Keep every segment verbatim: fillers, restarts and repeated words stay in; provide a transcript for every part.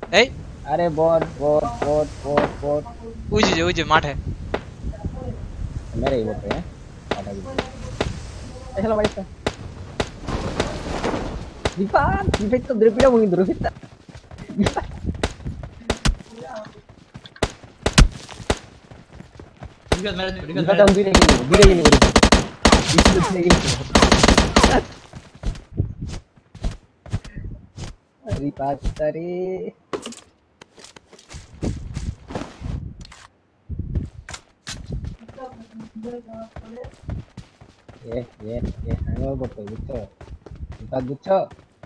এই আরে বট বট বট বট বট ওই যে ওই যে মাঠে মেরে বটে হ্যাঁ আটা দিল এসলা মারিস Dipan, difetto dropida mo indro fitta. Dikat meron, dikat Dipat meron. ang dure ini, dure ini bro. Itu dure ini. Dipat tari. Eh, eh, eh, hangul boto buto. Dipat buto.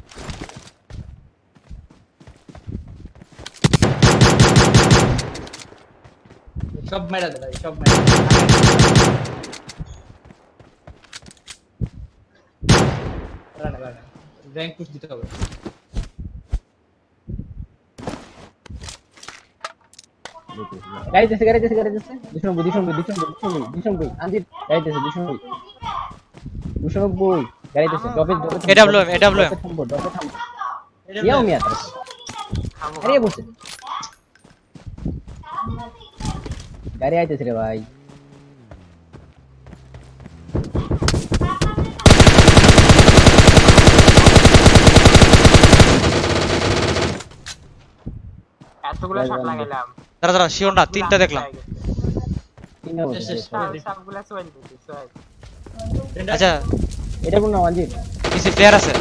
সব মেরা দে ভাই, সব মেরা। রানা রানা। র‍্যাঙ্ক পুশ দিতে হবে। Guys, this guy, this guy, this guy. Dishon boy, dishon boy, dishon boy, dishon boy, dishon boy. Anjir, guys, this dishon boy. Dishon boy. Guys, this drop it, drop it. A W M, A W M. Drop it, drop it. Iya, Umi atas. Ayo bos. Gari aja sih ভাই এতগুলো shot লাগাইলাম দাঁড়া দাঁড়া শিওরটা তিনটা দেখলাম তিনটা বসে সবগুলো সোয়েল দিছি সোয়েল আচ্ছা এটা কোন নাম আনজি কিছু প্লেয়ার আছে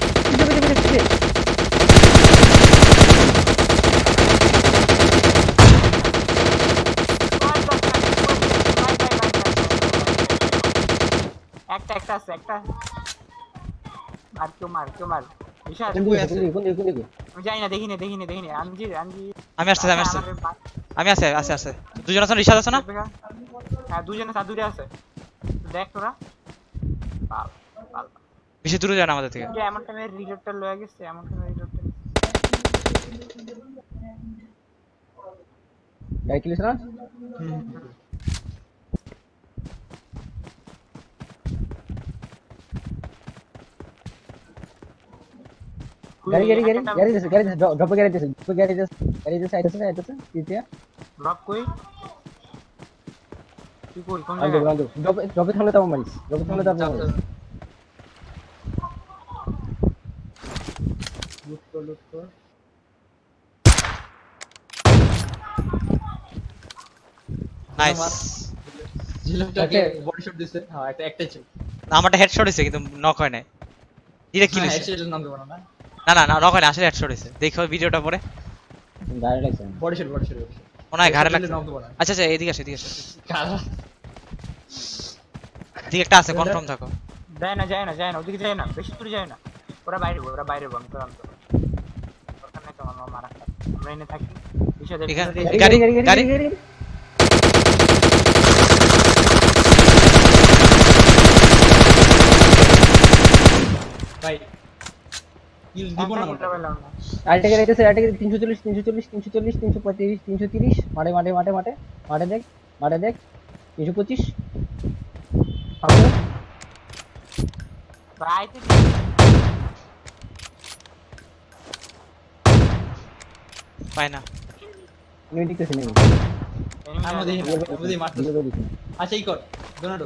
একটা একটা আছে একটা মার কেউ মার কেউ মার বিশাল কোন দিকে কোন দিকে কোন দিকে আমি জানি না দেখিনি দেখিনি দেখিনি আনজি আনজি আমি আসছে আমি আসছে আমি আছে আছে আছে দুজন আছে রিশাদ আছে না হ্যাঁ দুজনে সাত দূরে আছে দেখ তোরা বাল বাল বেশি দূরে যায় না আমাদের থেকে যে এমন টাইমে রিলোডটা লয়ে গেছে এমন টাইমে রিলোডটা গাই কিলিস না গাড়ি গাড়ি গাড়ি গাড়ি দিছে গাড়ি ড্রপ গাড়ি দিছে ড্রপ গাড়ি দিছে গাড়ি দিছে আইতাছে আইতাছে কিতিয়া ড্রপ কই কি কই কোন আন্দো জায়গায় আন্দো ড্রপ ড্রপে থামলে তাও মারিস ড্রপে থামলে তাও মারিস লুট কর লুট কর নাইস জিলমটাকে বডি শট দিছে হ্যাঁ একটা একটা ছিল আমারটা হেডশট হইছে কিন্তু নক হয় নাই ডিরেক্ট কিল হইছে হেডশট নাম দেব না না না না নক হয় না আসলে হেডশট হইছে দেখো ভিডিওটা পরে গাড়ি লাগছে বডি শট বডি শট মনে হয় ঘাড়ে লাগছে আচ্ছা আচ্ছা এদিকে আসে এদিকে আসে কারা এদিকে একটা আছে কনফার্ম থাকো যায় না যায় না যায় না ওদিকে যায় না বেশি দূরে যায় না ওরা বাইরে ওরা বাইরে বন্ধ করাম তো দরকার নাই তো আমার মারা আমরা এনে থাকি বিষয় গাড়ি গাড়ি গাড়ি ভাই কিল দিব না আলটা গাড়ি আইতাছে আলটা গাড়ি তিনশো চল্লিশ তিনশো চল্লিশ তিনশো চল্লিশ তিনশো পঁয়ত্রিশ তিনশো তিরিশ মাঠে মাঠে মাঠে মাঠে মাঠে দেখ মাঠে দেখ তিনশো পঁচিশ রাইতে পাই না আমি দেখতেছি না আমাদের আমাদের মারতে আচ্ছা এই কর ডোনাল্ডো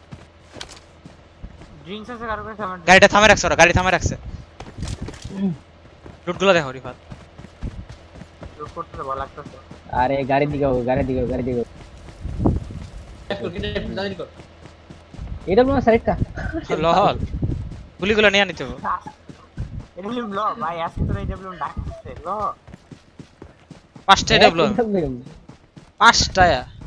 ড্রিঙ্কস আছে কারো কাছে আমার গাড়িটা থামে রাখছে ওরা গাড়ি থামে রাখছে লুটগুলো দেখো রিফাত লুট করতে তো ভালো লাগতেছে আরে গাড়ি দিকে গাড়ি দিকে গাড়ি দিকে দাঁড়িয়ে কর এটা বলো সাইডটা লহল গুলিগুলো নিয়ে নিতে হবে এডব্লিউ ল ভাই আজকে তো এডব্লিউ ডাকতেছে ল পাঁচটা ডেভেলপ পাঁচটা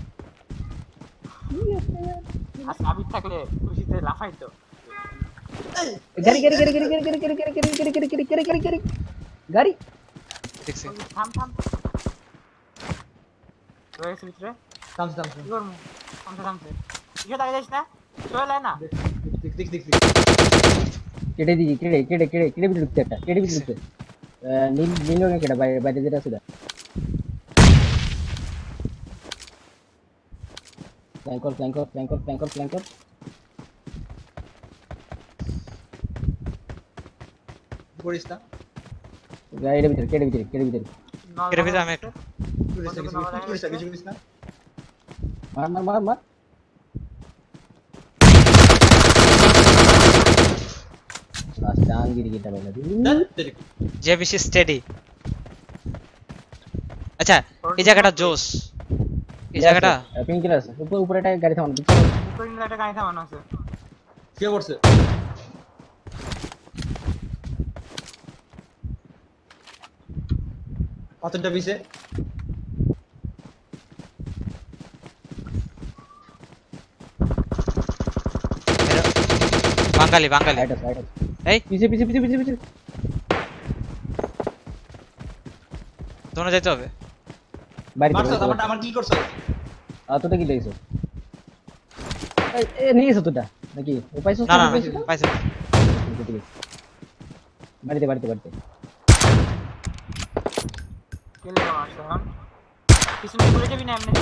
আজ আমি থাকলে খুশিতে লাফাইতো গাড়ি গাড়ি গাড়ি গাড়ি গাড়ি গাড়ি গাড়ি গাড়ি গাড়ি গাড়ি গাড়ি গাড়ি গাড়ি গাড়ি গাড়ি দেখছি থাম থাম রয়েছে ভিতরে থাম থাম কি করবো থামতে থামতে ইয়ে দেখা যাস না চলে না দেখ দেখ দেখ কেটে দিই কেটে কেটে কেটে কেটে বিট ঢুকতে একটা কেটে বিট ঢুকতে নীল নীল রঙের কেটে বাইরে বাইরে যেটা আছে ফ্ল্যাঙ্কর ফ্ল্যাঙ্কর ফ্ল্যাঙ্কর ফ্ল্যাঙ্কর ফ্ল্যাঙ্কর করিস না গাড়ির ভিতরে কেটে ভিতরে কেটে ভিতরে কেটে ফেলে আমি একটু করিস না, কিছু করিস না, কিছু করিস না। মার মার মার মার লাস্ট জাহাঙ্গীর গিটা বলে দিই ধ্যাৎ তেরি। যে বেশি স্টেডি। আচ্ছা এই জায়গাটা জোস, এই জায়গাটা পিঙ্ক কালার আছে উপরে উপরে একটা গাড়ি থামানো উপরে নিলে একটা গাড়ি থামানো আছে। কে করছে? পাথরটা পিছে বাঙালি বাঙালি রাইট আছে রাইট আছে এই পিছে পিছে পিছে পিছে পিছে দোনো যেতে হবে। বাড়িতে মারছ বাড়িতে, আমার বাড়িতে। আমার কি করছ? আর তোটা কি লেগেছে এই এ নিয়ে গেছো তোটা নাকি ও পাইছো না না না, পাইছো পাইছে বাড়িতে বাড়িতে বাড়িতে কে লেগে মারছে এখন? পিছনে ঘুরে যাবি না এমনি?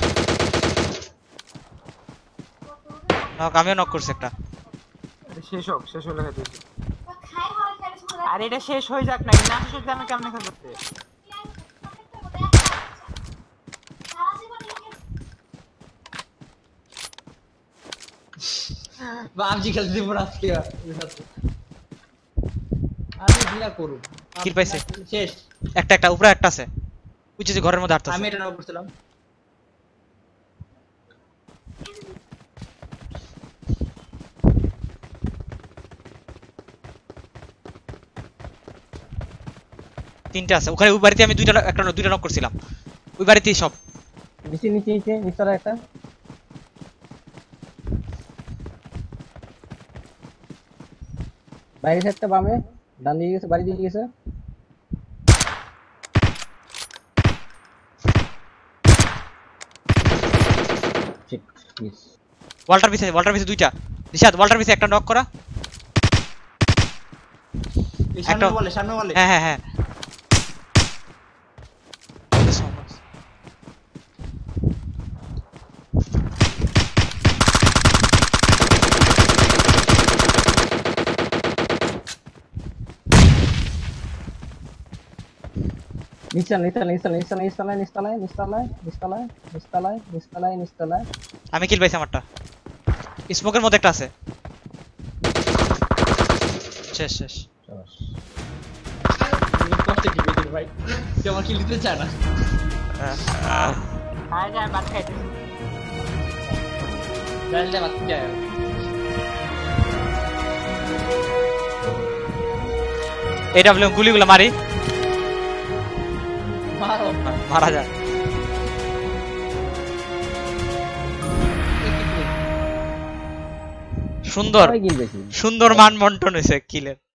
নক আমিও নক করছি একটা। এটা শেষ হোক, শেষ হলে খেতে দিচ্ছি। আর এটা শেষ হয়ে যাক না, না শেষ হতে আমি কেমনে খেতে করতে? বামজি খেলতে দিব না আজকে আমি বিনা করব। কিল পাইছে? শেষ। একটা একটা উপরে একটা আছে, উঁচু যে ঘরের মধ্যে আমি হাঁটতেছে। এটা নাও করছিলাম। তিনটা আছে ওখানে, ওই বাড়িতে আমি দুইটা একটা দুইটা নক করছিলাম, ওই বাড়িতেই সব। নিচে নিচে নিচে নিচতলা একটা বাইরে সাইডটা বামে ডান দিকে গেছে বাড়ি দিকে গেছে ঠিক মিস ওয়াল্টার পিছে ওয়াল্টার পিছে দুইটা। রিশাদ ওয়াল্টার পিছে একটা নক করা। এই সামনে একটা- বলে সামনে বলে হ্যাঁ হ্যাঁ হ্যাঁ নিচতলা নিচতলা নিচতলা নিচতলা নিচতলায় নিচতলায় নিচতলায় নিচতলায় নিচতলায় নিচতলায় নিচতলায় আমি কিল পাইছি আমারটা। স্মোকের মধ্যে একটা আছে। শেষ শেষ। কষ্টে কি বেদির ভাই তুই আমার কিল দিতে চায় না আয় যায় ভাত খাইতে। ডালটা বাদ যায় এটা বলে গুলিগুলো মারি, মারো মারা যায়। সুন্দর সবাই কিল বেশি সুন্দর মান বন্টন হয়েছে কিলের।